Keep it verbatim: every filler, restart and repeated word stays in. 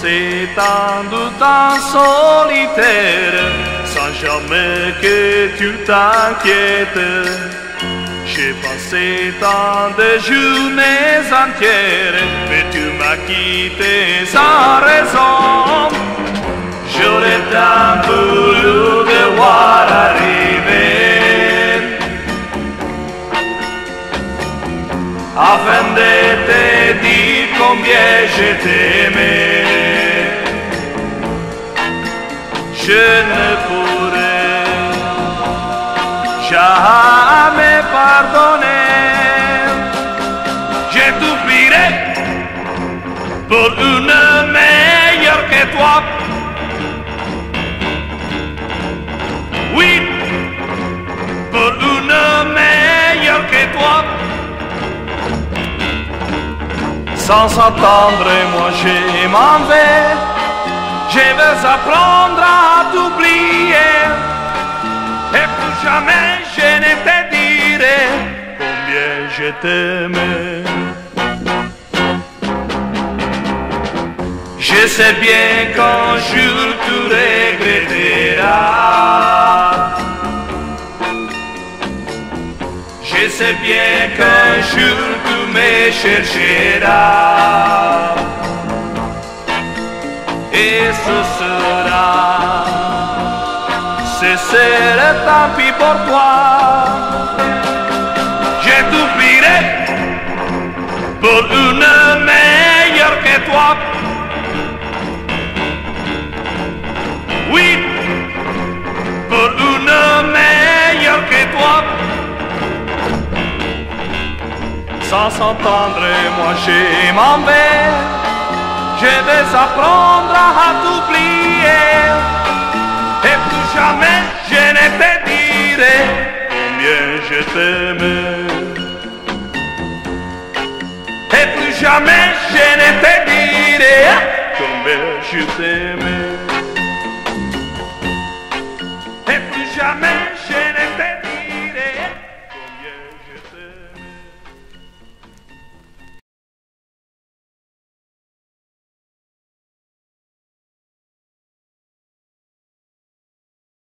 passé tant de temps solitaire sans jamais que tu t'inquiètes. J'ai passé tant de journées entières, mais tu m'as quitté sans raison. J'aurais tant voulu te voir arriver afin de te dire combien je t'aimais. Je ne pourrais jamais pardonner. Je t'oublierai pour une meilleure que toi. Oui, pour une meilleure que toi. Sans attendre, moi je m'en vais. Je veux apprendre à t'oublier. Et plus jamais je ne te dirai combien je t'aimais. Je sais bien qu'un jour tu regretteras. Je sais bien qu'un jour tu me chercheras. Et ce sera, ce sera tant pis pour toi. Je t'oublierai pour une meilleure que toi. Oui, pour une meilleure que toi. Sans s'entendre, moi je m'en vais. Je vais apprendre à t'oublier. Et plus jamais je ne te dirai combien je t'aimais. Et plus jamais je ne te dirai combien je t'aimais.